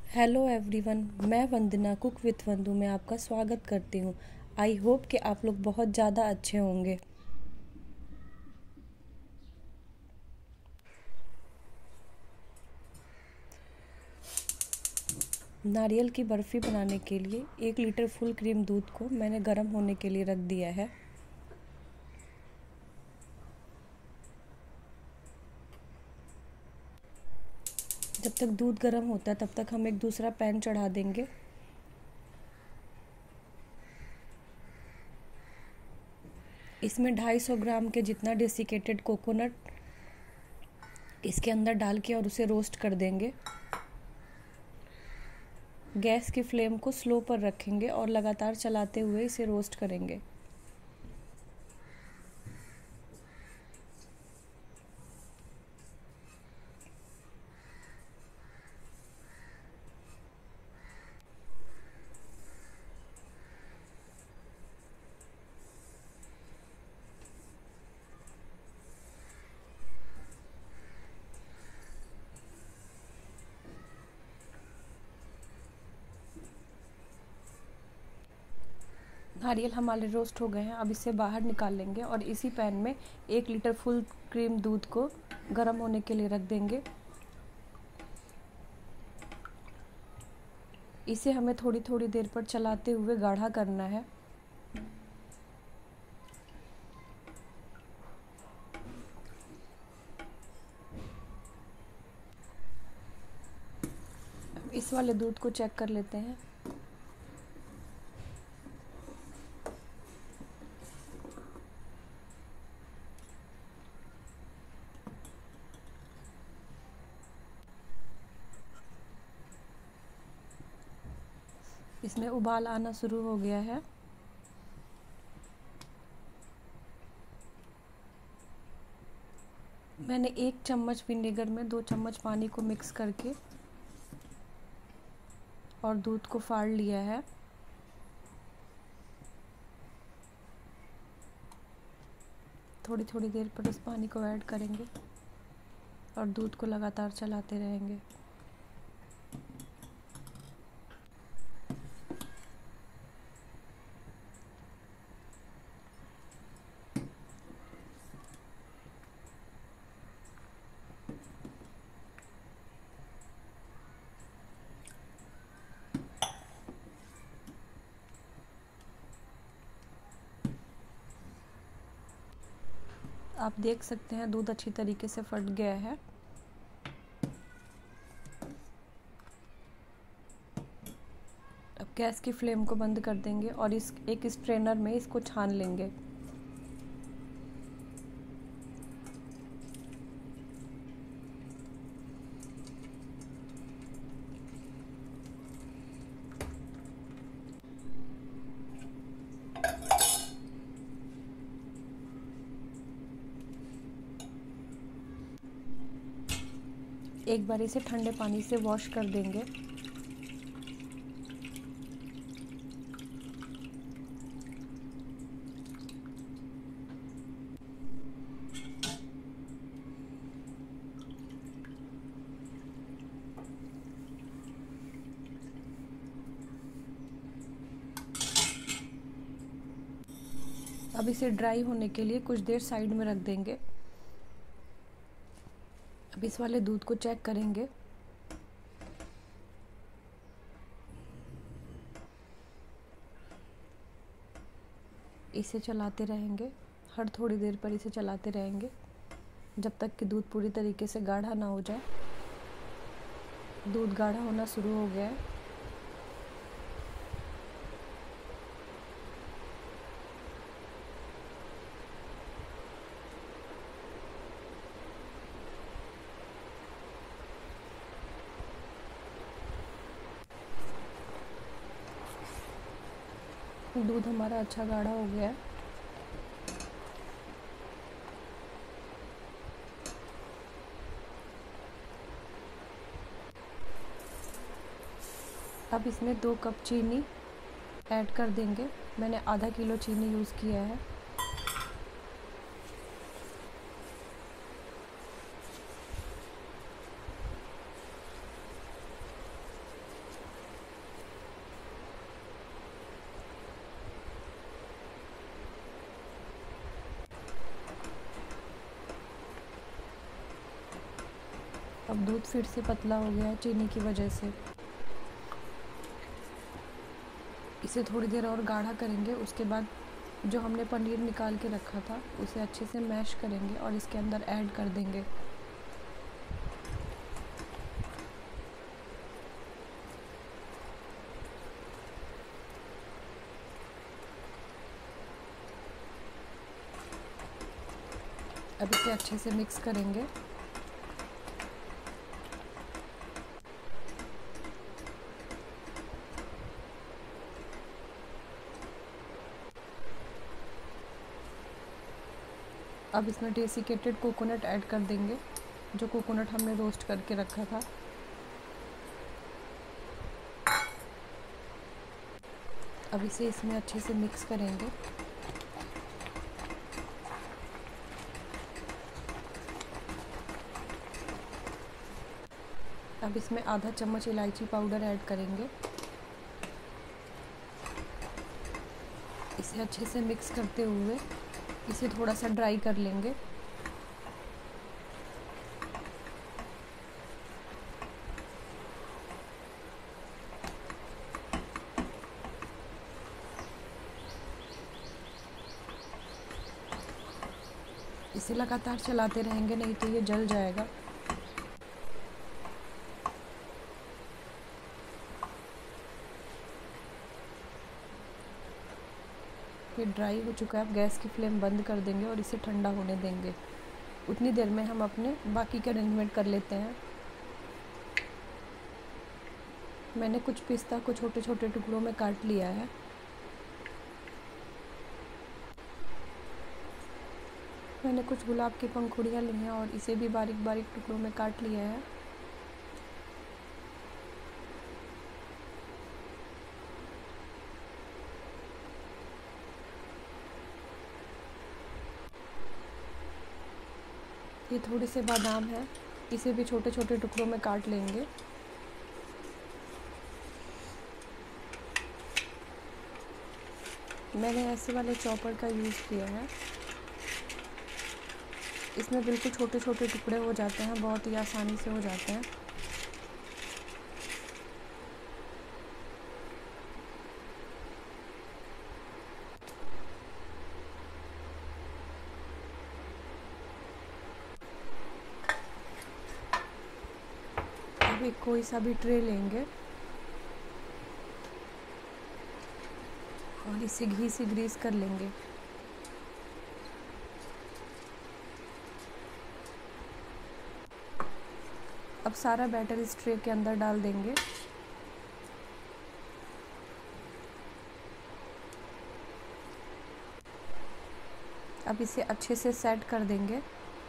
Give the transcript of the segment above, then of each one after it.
Hello everyone, मैं वंदना cook with वंदू में आपका स्वागत करती हूँ। आई होप कि आप लोग बहुत ज़्यादा अच्छे होंगे। नारियल की बर्फ़ी बनाने के लिए 1 लीटर फुल क्रीम दूध को मैंने गर्म होने के लिए रख दिया है। जब तक दूध गर्म होता है तब तक हम एक दूसरा पैन चढ़ा देंगे। इसमें 250 ग्राम के जितना डेसिकेटेड कोकोनट इसके अंदर डाल के और उसे रोस्ट कर देंगे। गैस की फ्लेम को स्लो पर रखेंगे और लगातार चलाते हुए इसे रोस्ट करेंगे। नारियल हमारे रोस्ट हो गए हैं। अब इसे बाहर निकाल लेंगे और इसी पैन में 1 लीटर फुल क्रीम दूध को गर्म होने के लिए रख देंगे। इसे हमें थोड़ी थोड़ी देर पर चलाते हुए गाढ़ा करना है। इस वाले दूध को चेक कर लेते हैं। इसमें उबाल आना शुरू हो गया है। मैंने 1 चम्मच विनेगर में 2 चम्मच पानी को मिक्स करके और दूध को फाड़ लिया है। थोड़ी थोड़ी देर पर इस पानी को ऐड करेंगे और दूध को लगातार चलाते रहेंगे। आप देख सकते हैं दूध अच्छी तरीके से फट गया है। अब गैस की फ्लेम को बंद कर देंगे और इस एक स्ट्रेनर में इसको छान लेंगे। एक बार इसे ठंडे पानी से वॉश कर देंगे। अब इसे ड्राई होने के लिए कुछ देर साइड में रख देंगे। अब इस वाले दूध को चेक करेंगे। इसे चलाते रहेंगे, हर थोड़ी देर पर इसे चलाते रहेंगे जब तक कि दूध पूरी तरीके से गाढ़ा ना हो जाए। दूध गाढ़ा होना शुरू हो गया है। दूध हमारा अच्छा गाढ़ा हो गया है। अब इसमें 2 कप चीनी ऐड कर देंगे। मैंने आधा किलो चीनी यूज़ किया है। अब दूध फिर से पतला हो गया है चीनी की वजह से। इसे थोड़ी देर और गाढ़ा करेंगे। उसके बाद जो हमने पनीर निकाल के रखा था उसे अच्छे से मैश करेंगे और इसके अंदर ऐड कर देंगे। अब इसे अच्छे से मिक्स करेंगे। अब इसमें डेसिकेटेड कोकोनट ऐड कर देंगे, जो कोकोनट हमने रोस्ट करके रखा था। अब इसे इसमें अच्छे से मिक्स करेंगे। अब इसमें आधा चम्मच इलायची पाउडर ऐड करेंगे। इसे अच्छे से मिक्स करते हुए इसे थोड़ा सा ड्राई कर लेंगे। इसे लगातार चलाते रहेंगे, नहीं तो ये जल जाएगा। ये ड्राई हो चुका है। अब गैस की फ्लेम बंद कर देंगे और इसे ठंडा होने देंगे। उतनी देर में हम अपने बाकी के अरेंजमेंट कर लेते हैं। मैंने कुछ पिस्ता को छोटे छोटे टुकड़ों में काट लिया है। मैंने कुछ गुलाब की पंखुड़ियाँ ली हैं और इसे भी बारीक बारीक टुकड़ों में काट लिया है। ये थोड़े से बादाम हैं, इसे भी छोटे छोटे टुकड़ों में काट लेंगे। मैंने ऐसे वाले चॉपर का यूज़ किया है। इसमें बिल्कुल छोटे छोटे टुकड़े हो जाते हैं, बहुत ही आसानी से हो जाते हैं। अब एक कोई सा भी ट्रे लेंगे और इसे घी से ग्रीस कर लेंगे। अब सारा बैटर इस ट्रे के अंदर डाल देंगे। अब इसे अच्छे से सेट कर देंगे।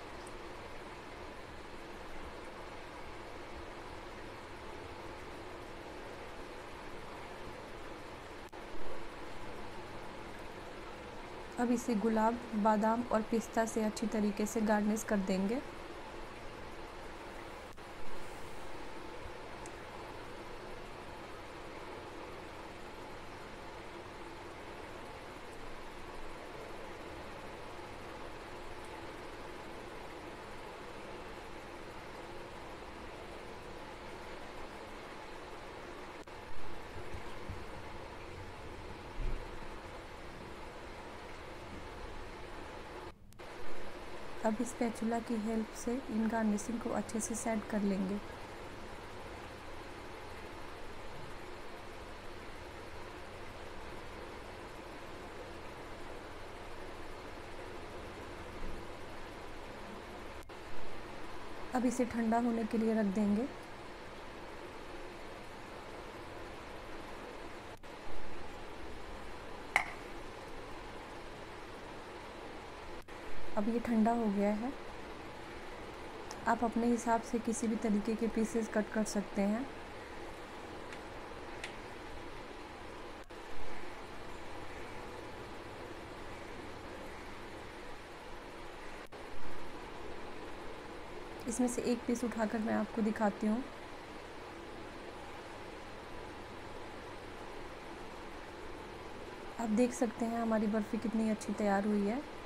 अब इसे गुलाब, बादाम और पिस्ता से अच्छी तरीके से गार्निश कर देंगे। अब इस स्पैचुला की हेल्प से इन गार्निशिंग को अच्छे से सेट कर लेंगे। अब इसे ठंडा होने के लिए रख देंगे। अब ये ठंडा हो गया है। आप अपने हिसाब से किसी भी तरीके के पीसेस कट कर सकते हैं। इसमें से एक पीस उठाकर मैं आपको दिखाती हूँ। आप देख सकते हैं हमारी बर्फ़ी कितनी अच्छी तैयार हुई है।